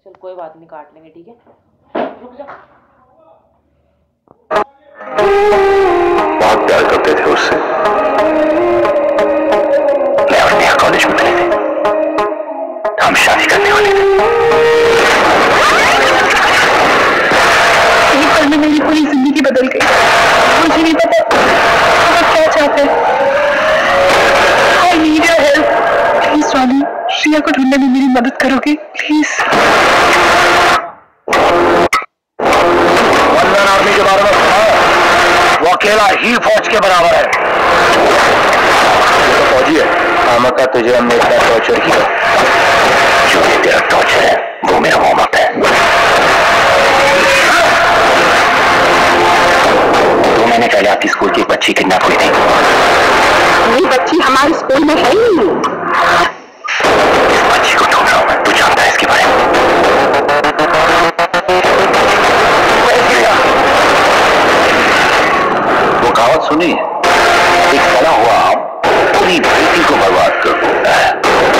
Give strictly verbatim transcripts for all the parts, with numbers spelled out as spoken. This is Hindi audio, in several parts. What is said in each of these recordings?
चल कोई बात नहीं, काट लेंगे, ठीक है। रुक जा। बहुत प्यार करते थे उससे। मैं और नेहा कॉलेज में मिले थे, हम शादी करने वाले थे। एक पल में मेरी पूरी जिंदगी बदल गई। मुझे नहीं पता आप क्या चाहते हैं। I need your help. Please Ronnie, Shriya को ढूंढने में मेरी मदद करोगे प्लीज? वंदन आर्मी के बारे में सुना, वो अकेला ही फौज के बराबर है। ये तो फौजी है। आमक का तुझे हमने इतना टॉर्चर किया, जो ये तेरा टॉर्चर है वो मेरा वार्म अप है। दो महीने पहले आपकी स्कूल की एक बच्ची किडनैप हुई थी। ये बच्ची हमारे स्कूल में है ही नहीं। इस बच्ची को ढूंढ रहा हूं मैं, तू जानता है इसके बारे में? वो कहावत सुनी, एक फला हुआ आम पूरी धरती को बर्बाद कर देता है।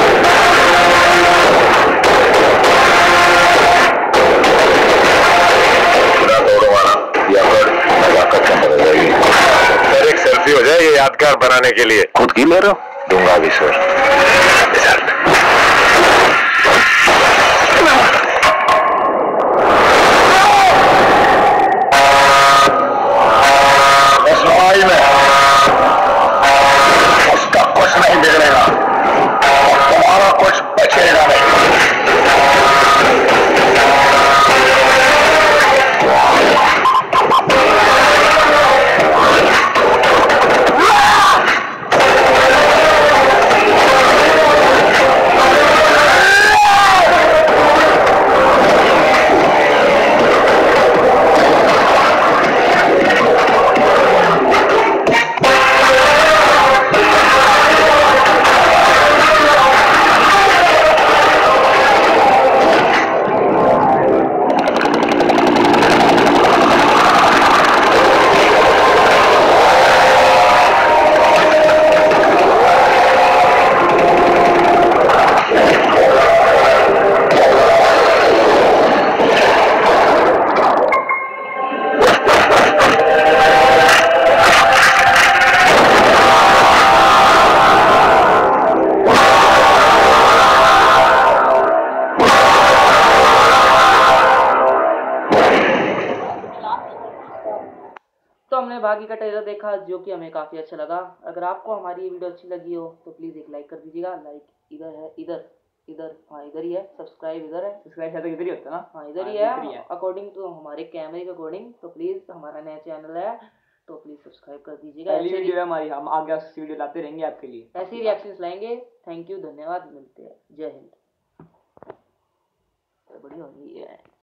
बिना दौड़ो माना या फिर नजाकत का बदल जाएगी। सर एक सेल्फी हो जाए ये यादगार बनाने के लिए। खुद की ले रहे हो? दूंगा भी सर। रिजल्ट इस लड़ाई में उसका कुछ नहीं बिगड़ेगा और तुम्हारा कुछ बचेगा नहीं। तो हमने बागी का ट्रेलर देखा जो कि हमें काफ़ी अच्छा लगा। अगर आपको हमारी ये वीडियो अच्छी लगी हो तो प्लीज़ एक लाइक कर दीजिएगा। लाइक इधर है, इधर इधर हाँ इधर ही है। सब्सक्राइब इधर है। सब्सक्राइब शायद इधर ही होता है ना? हाँ इधर ही है अकॉर्डिंग टू हमारे कैमरे के अकॉर्डिंग। तो प्लीज़ हमारा नया चैनल है तो प्लीज़ सब्सक्राइब कर दीजिएगा। पहली वीडियो है हमारी, हम आगे वीडियो लाते रहेंगे आपके लिए। ऐसे ही रिएक्शंस लाएंगे। थैंक यू, धन्यवाद, मिलते हैं। जय हिंद। बड़ी हो गई है।